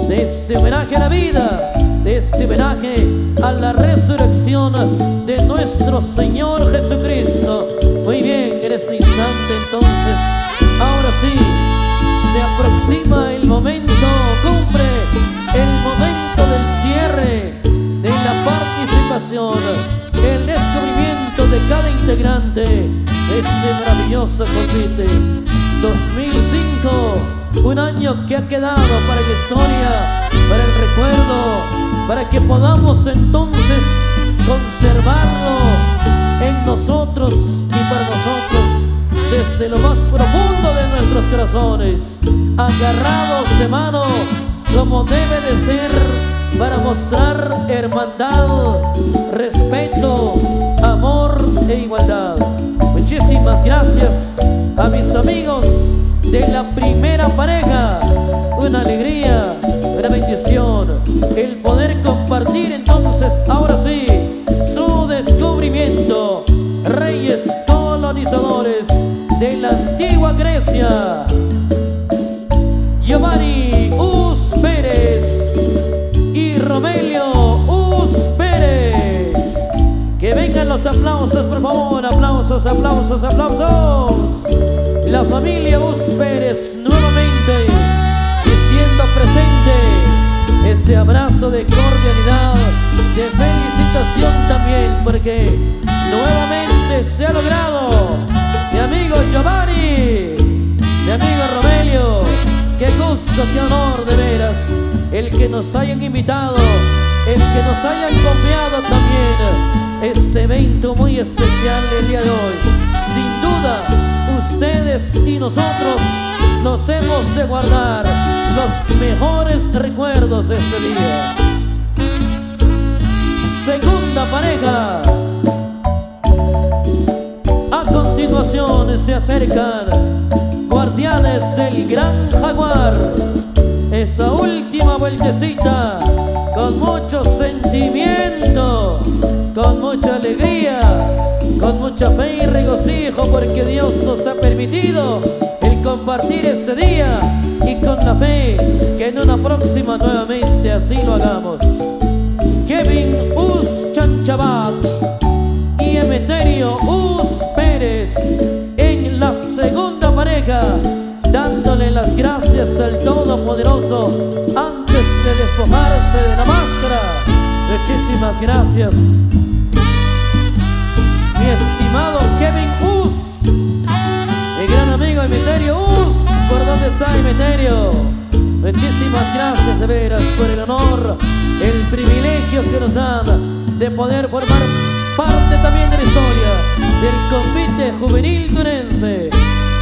de este homenaje a la vida, de este homenaje a la resurrección de nuestro Señor Jesucristo. Muy bien, en este instante entonces, ahora sí, se aproxima el momento cumbre, el momento del cierre de la participación, el descubrimiento de cada integrante de este maravilloso convite. 2005, un año que ha quedado para la historia, para el recuerdo, para que podamos entonces conservarlo en nosotros y para nosotros desde lo más profundo de nuestros corazones, agarrados de mano como debe de ser, para mostrar hermandad, respeto, amor e igualdad. Muchísimas gracias a mis amigos de la primera pareja. Una alegría, una bendición el poder compartir entonces, ahora sí, su descubrimiento. Reyes colonizadores de la antigua Grecia, Giovanni Us Pérez y Romelio Us Pérez. Que vengan los aplausos, por favor. Aplausos, aplausos, aplausos. La familia Us Pérez nuevamente siendo presente. Ese abrazo de cordialidad, de felicitación también, porque nuevamente se ha logrado. Mi amigo Giovanni, mi amigo Romelio, qué gusto, qué honor de veras el que nos hayan invitado, el que nos hayan confiado también este evento muy especial del día de hoy. Sin duda, ustedes y nosotros nos hemos de guardar los mejores recuerdos de este día. Segunda pareja. A continuación se acercan Guardianes del Gran Jaguar. Esa última vueltecita con mucho sentimiento, con mucha alegría, con mucha fe y regocijo, porque Dios nos ha permitido el compartir este día, y con la fe que en una próxima nuevamente así lo hagamos. Kevin Us Chanchabat y Emeterio Us Pérez en la segunda pareja, dándole las gracias al Todopoderoso antes de despojarse de la máscara. Muchísimas gracias, mi estimado Kevin Us, mi gran amigo Emeterio Us. ¿Por dónde está Emeterio? Muchísimas gracias de veras por el honor, el privilegio que nos dan de poder formar parte también de la historia del convite juvenil tunense.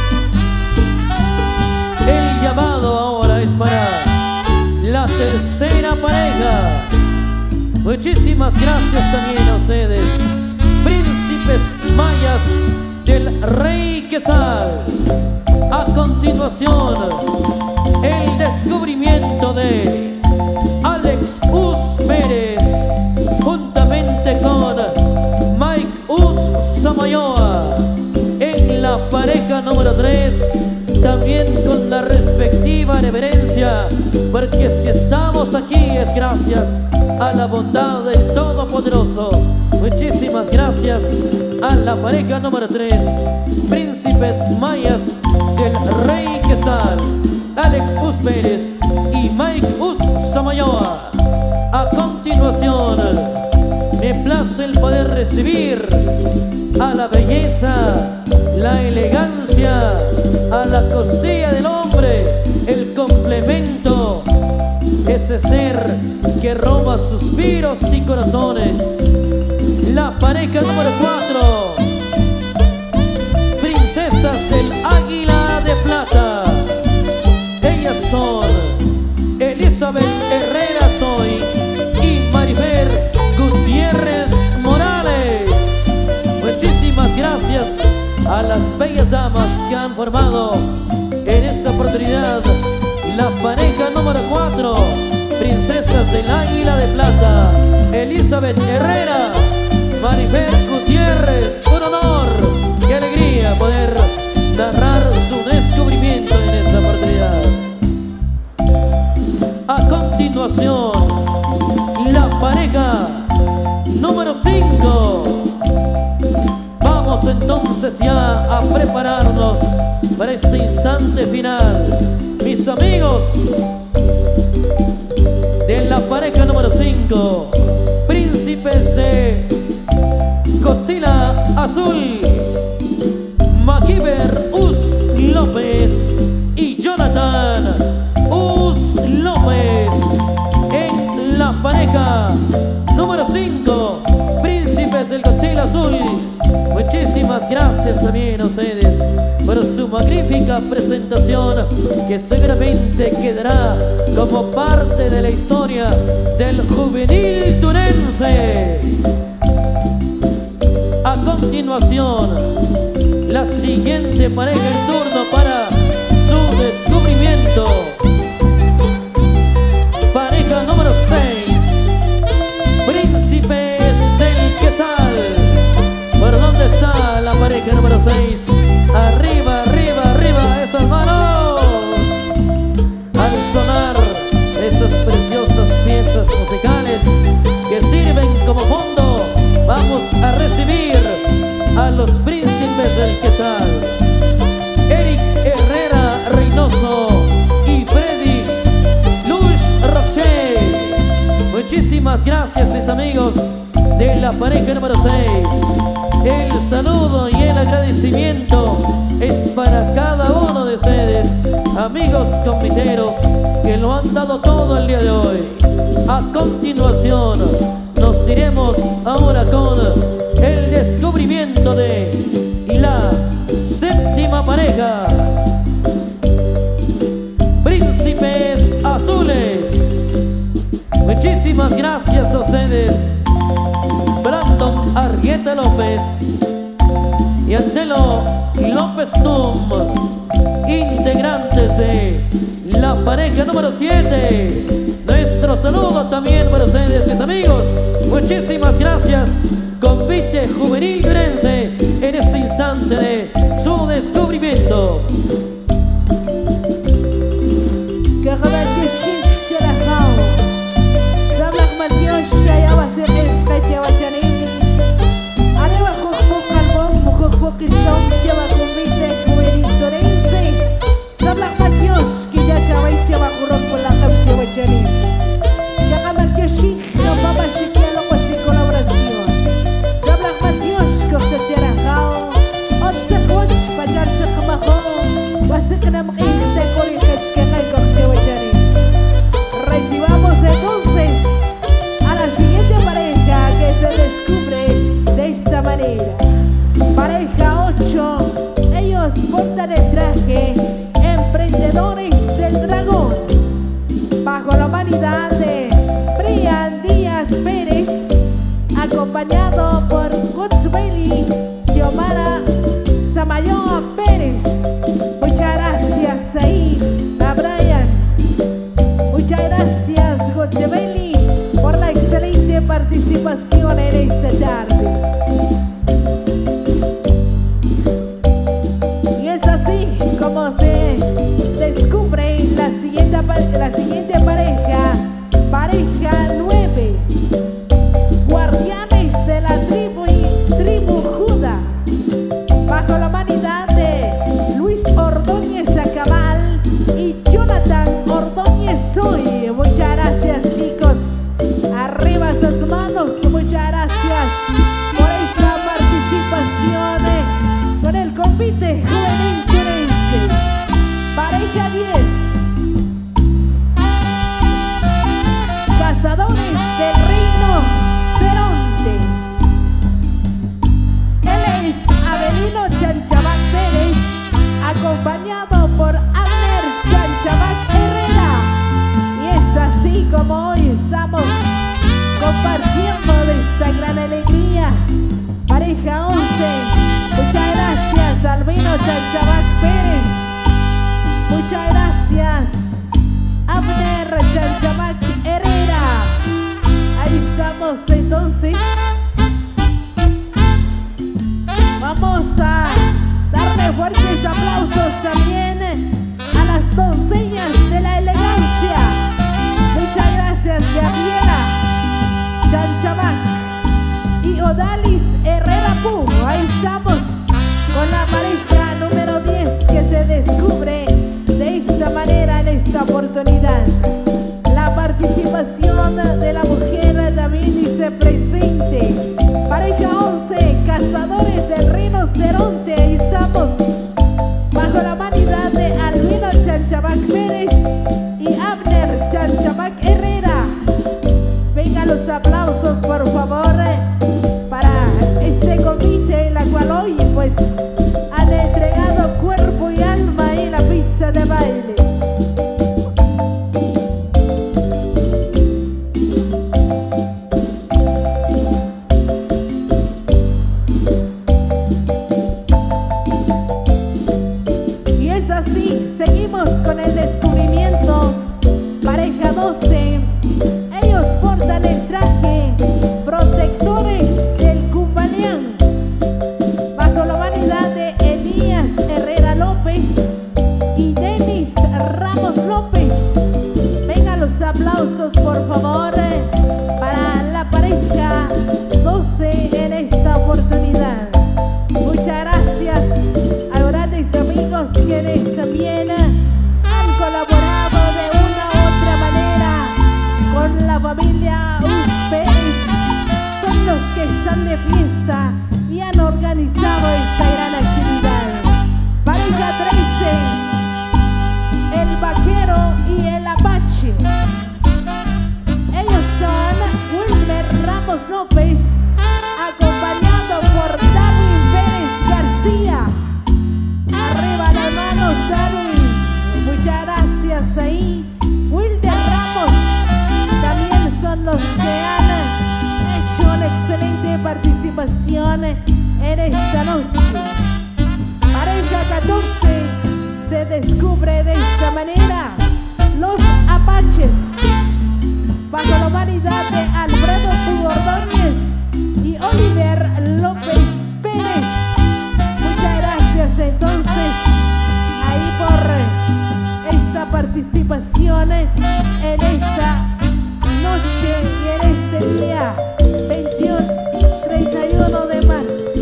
El llamado ahora es para la tercera pareja. Muchísimas gracias también a ustedes, príncipes mayas del Rey Quetzal. A continuación, el descubrimiento de Alex Us Pérez juntamente con Mike Us Samayoa en la pareja número 3, también con la respectiva reverencia, porque si estamos aquí es gracias a la bondad del Todopoderoso. Muchísimas gracias a la pareja número 3, príncipes mayas del Rey Quetzal, Alex Us Pérez y Mike Us Samayoa. A continuación, me place el poder recibir a la belleza, la elegancia, a la costilla del hombre, el complemento, ese ser que roba suspiros y corazones. La pareja número 4, princesas del Águila de Plata. Ellas son Elizabeth Herrera Soy y Marifer Gutiérrez Morales. Muchísimas gracias a las bellas damas que han formado en esta oportunidad la pareja número 4, princesas del Águila de Plata, Elizabeth Herrera, Marifer Gutiérrez. Un honor, qué alegría poder narrar su descubrimiento en esta oportunidad. A continuación, continuación, la pareja número 5. Vamos entonces ya a prepararnos para este instante final. Mis amigos de la pareja número 5, príncipes de Godzilla Azul, Maquiver Us López y Jonathan Us López. En la pareja número 5, príncipes del Godzilla Azul, muchísimas gracias también a ustedes por su magnífica presentación, que seguramente quedará como parte de la historia del juvenil tunense. A continuación, la siguiente pareja en turno para su descubrimiento. Pareja número 6, príncipes del Quetzal. ¿Por dónde está la pareja número 6? Arriba, arriba, arriba, esas manos. Al sonar esas preciosas piezas musicales que sirven como fondo, vamos a recibir a los príncipes del Quetzal, Eric Herrera Reynoso y Freddy Luis Roche. Muchísimas gracias, mis amigos de la pareja número 6. El saludo y el agradecimiento es para cada uno de ustedes, amigos conviteros, que lo han dado todo el día de hoy. A continuación, nos iremos ahora con el descubrimiento de la 7ª pareja, príncipes azules. Muchísimas gracias a ustedes, Brandon Argueta López y Antelo López Tum, integrantes de la pareja número 7. Nuestro saludo también para ustedes, mis amigos. Muchísimas gracias, convite juvenil tunense, en este instante de su descubrimiento. Recibamos entonces a la siguiente pareja, que se descubre de esta manera. Pareja 8, ellos portan el traje Emprendedores del Dragón, bajo la humanidad de Brian Díaz Pérez, acompañado por Godsbeli Xiomara Samayoa Pérez. Muchas gracias ahí a Brian. Muchas gracias, Godsbeli, por la excelente participación en esta tarde. Y es así como se descubre la siguiente pareja, pareja 9, guardianes de la tribu Judá, bajo la humanidad de Luis Ordóñez Acabal y Jonathan Ordóñez Soy. Muchas gracias, chicos. Arriba sus manos. Muchas gracias por esta participación con el convite juvenil tunense. Pareja 10, cazadores del reino Ceronte. Él es Avelino Chanchabac Pérez, acompañado por Abner Chanchabac Herrera. Y es así como hoy estamos compartiendo de esta gran alegría. Pareja 11, muchas gracias, Albino Chanchabac Pérez. Muchas gracias, Abner Chanchabac Herrera. Ahí estamos entonces. Vamos a darle fuertes aplausos también a las doncellas de la elegancia. Muchas gracias. participación en esta noche. Pareja 14 se descubre de esta manera. Los Apaches, bajo la humanidad de Alfredo Hugo Ordóñez y Oliver López Pérez. Muchas gracias entonces ahí por esta participación en esta noche y en este día 31 de marzo.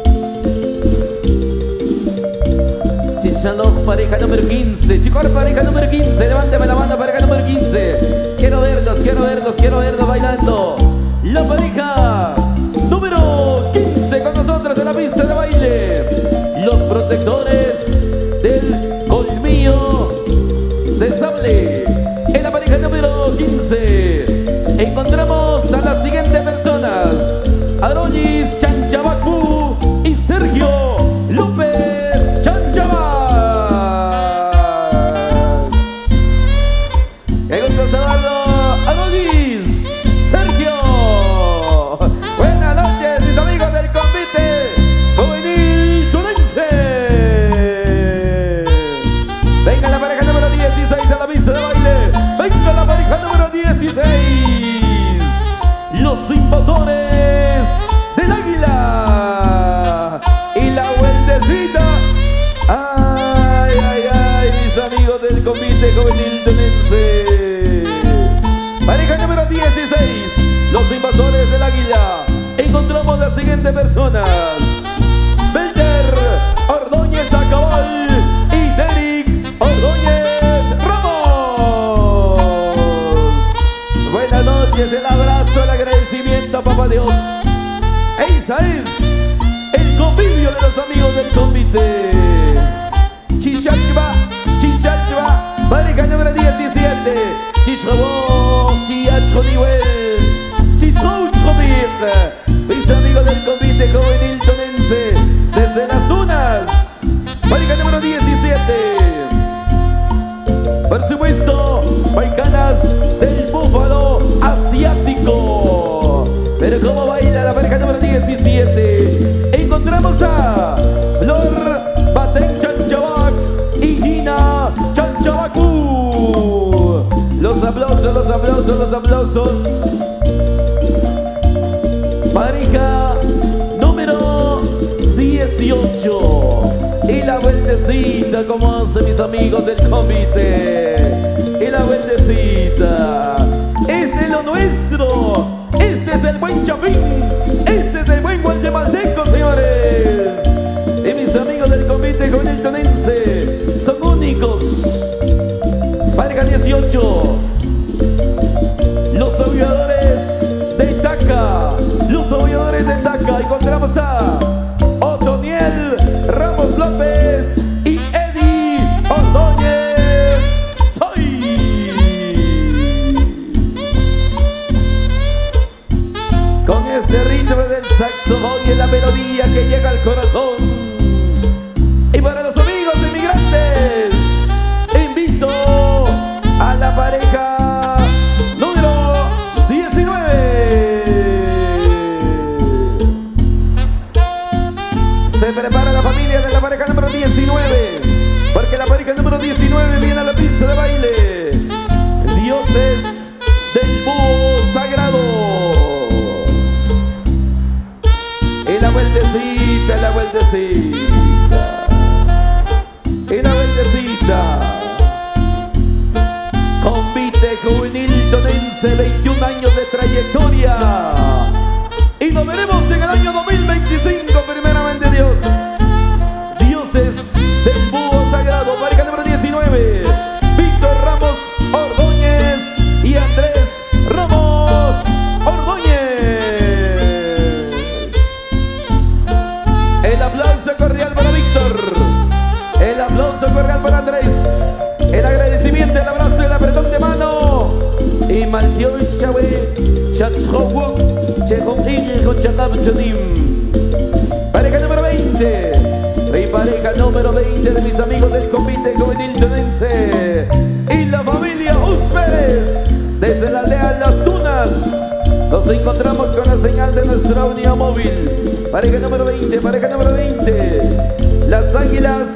Chishaloj, pareja número 15. Chicos, pareja número 15. Levántame la mano, pareja número 15. Quiero verlos bailando. La pareja número 15 con nosotros en la pista de baile. Los protectores del colmillo de sable. En la pareja número 15 encontramos a las siguientes personas: Aronis Chanchabacu y Sergio López Chanchabac. ¡Qué gusto saludarlo, Aronis, Sergio! Buenas noches, mis amigos del convite juvenil tunense. Venga la pareja número 16 a la pista de baile. Venga la pareja número 16. Los invasores del Águila y la vueltecita. Ay, mis amigos del convite juvenil tunense. Pareja número 16. Los invasores del Águila. Encontramos las siguientes personas: Belder Ordóñez Acabal y Derek Ordóñez Ramos. Buenas noches, el abrazo, el agradecimiento a Papá Dios. Esa es el convivio de los amigos del convite. Chichachba, pareja número 17. Chichabo, Chiachoniwel, Chichouchomir. Mis amigos del convite juvenil tonense desde las dunas. Pareja número 17. Por supuesto, paicanas del búfalo asiático. Pero cómo baila la pareja número 17. Encontramos a Flor Baten Chanchabac y Gina Chanchabacu. Los aplausos. Pareja número 18. Y la vueltecita, como hacen mis amigos del convite. Y la vueltecita. Este es lo nuestro. Este es el buen Chapín. Este es el buen guatemalteco, señores. Y mis amigos del convite juvenil tonense son únicos. Pareja 18. Los aulladores de Itaca. Encontramos a Otoniel Ramos López y Eddie Ordóñez Soy. Con este ritmo del saxofón y la melodía que llega al corazón. Y para los amigos inmigrantes, invito a la pareja número 19. Se prepara la familia de la pareja número 19, porque la pareja número 19 viene a la pista de baile. Dioses del búho sagrado. Y la vueltecita, y la vueltecita. Convite juvenil tonense, 21 años de trayectoria. Y nos veremos en el año 2025, primeramente Dios. Dioses del búho sagrado, pareja número 19. Víctor Ramos Ordóñez y Andrés Ramos Ordóñez. El aplauso cordial para Víctor. El aplauso cordial para Andrés. El agradecimiento, el abrazo y el apretón de mano. Y Maldión Chahue, Chatzhowuk, pareja número 20. Y pareja número 20 de mis amigos del convite juvenil tonense. Y la familia Uspérez desde la aldea Las Tunas. Nos encontramos con la señal de nuestra unidad móvil. Pareja número 20, pareja número 20. Las águilas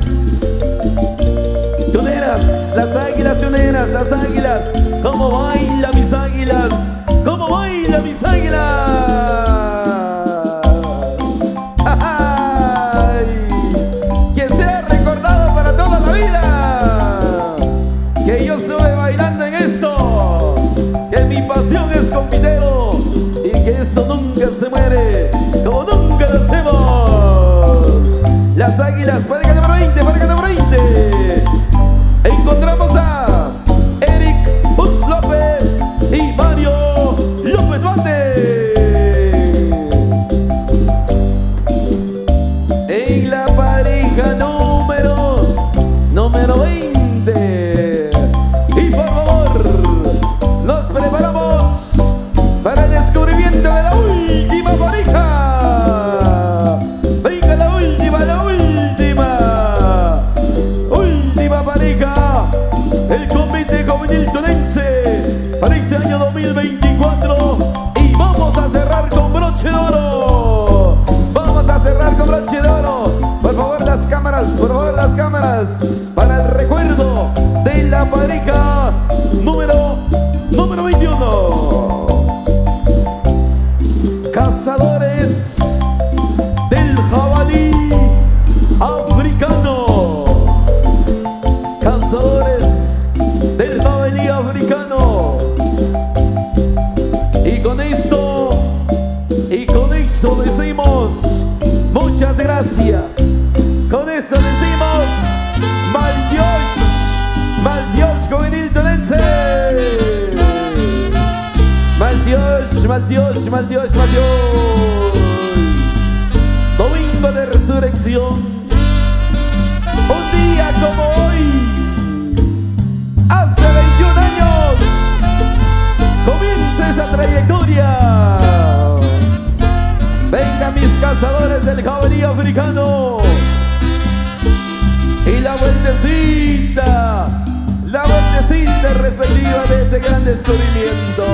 tuneras, las águilas tuneras, las águilas. ¿Cómo baila mis águilas? ¿Cómo baila mis águilas? ¡Ay! Que sea recordado para toda la vida que yo estuve bailando en esto, que mi pasión es compitero y que esto nunca se muere, como nunca lo hacemos. Las águilas, pareja número 20, pareja número 20. Encontramos a Eric Bus López y Mario López Bande. En la pareja número 20. Y por favor, nos preparamos para el descubrimiento de la última pareja. Venga la última pareja. El Comité Juvenil Tunense para este año 2024. Y vamos a cerrar con broche de oro. Vamos a cerrar con broche de oro. Por favor las cámaras, para el recuerdo de la pareja número 21. Cazadores del jabalí africano. Cazadores del jabalí africano. Y con esto decimos muchas gracias. Con esto decimos Maldios Juvenil Tunense. Maldios. Domingo de resurrección. Un día como hoy, hace 21 años, comienza esa trayectoria. Vengan mis cazadores del jabalí africano. Y la vueltecita respectiva de ese gran descubrimiento.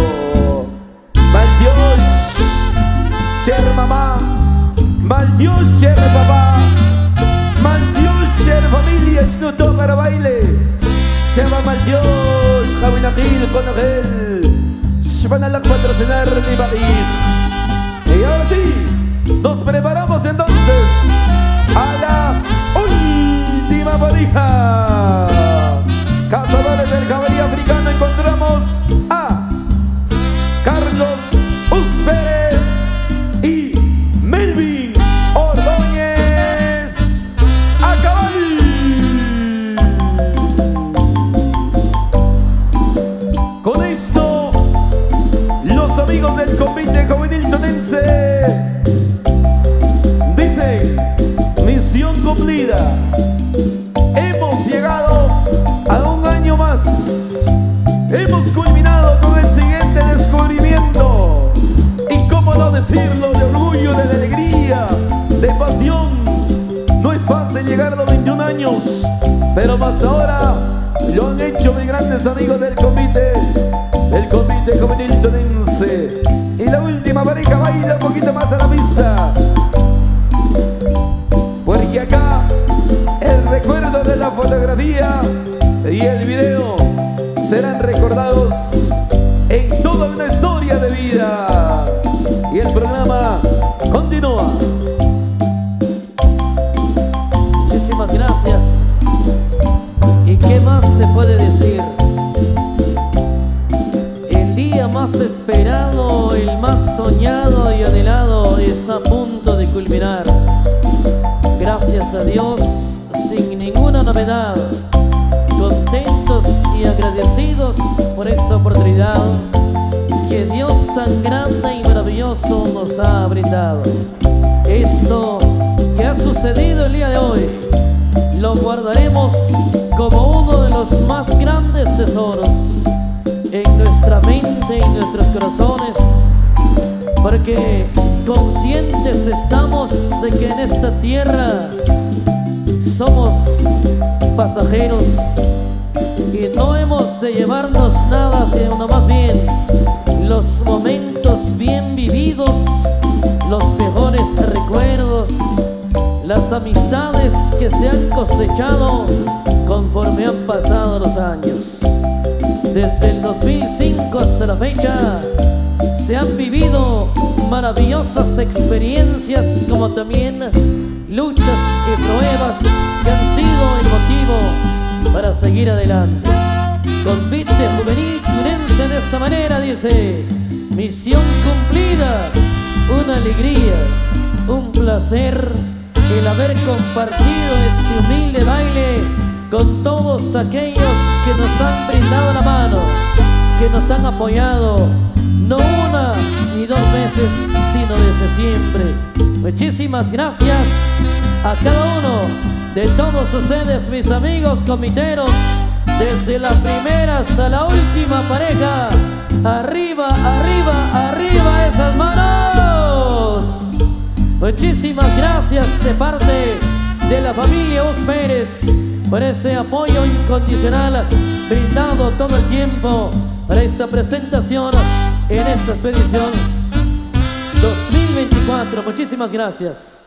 Maldios, cher mamá, Maldios, cher papá, Maldios, cher familia, esnuto para baile. Llama Maldios, Jawinajil, Conogel, Shvanalak patrocinar mi país. Y ahora sí, nos preparamos entonces a la última pareja. Cazadores del jabalí africano. Encontramos a Carlos Pérez y Melvin Ordóñez a caballo. Con esto, los amigos del Comité Juvenil Tunense dicen: misión cumplida. Hemos llegado a un año más. Hemos culminado con el siguiente descubrimiento. Y cómo no decirlo, de orgullo, de alegría, de pasión. No es fácil llegar a los 21 años, pero más ahora lo han hecho mis grandes amigos del Comité Juvenil Tunense. Y la última pareja baila un poquito más a la pista, porque acá el recuerdo de la fotografía y el video serán recordados en toda una historia de vida. Y el programa continúa. Muchísimas gracias. ¿Y qué más se puede decir? El día más esperado, el más soñado y anhelado está a punto de culminar. Gracias a Dios, sin ninguna novedad, contentos y agradecidos por esta oportunidad que Dios tan grande y maravilloso nos ha brindado. Esto que ha sucedido el día de hoy lo guardaremos como uno de los más grandes tesoros en nuestra mente y en nuestros corazones, porque conscientes estamos de que en esta tierra somos pasajeros y no hemos de llevarnos nada, sino más bien los momentos bien vividos, los mejores recuerdos. recuerdos, las amistades que se han cosechado conforme han pasado los años. Desde el 2005 hasta la fecha se han vivido maravillosas experiencias, como también luchas y pruebas que han sido el motivo para seguir adelante. Convite juvenil tunense de esta manera dice: misión cumplida, una alegría, un placer el haber compartido este humilde baile con todos aquellos que nos han brindado la mano, que nos han apoyado, no una ni 2 veces, sino desde siempre. Muchísimas gracias a cada uno de todos ustedes, mis amigos comiteros, desde la primera hasta la última pareja. Arriba, arriba, arriba esas manos. Muchísimas gracias de parte de la familia Us Pérez por ese apoyo incondicional brindado todo el tiempo para esta presentación en esta expedición 2024. Muchísimas gracias.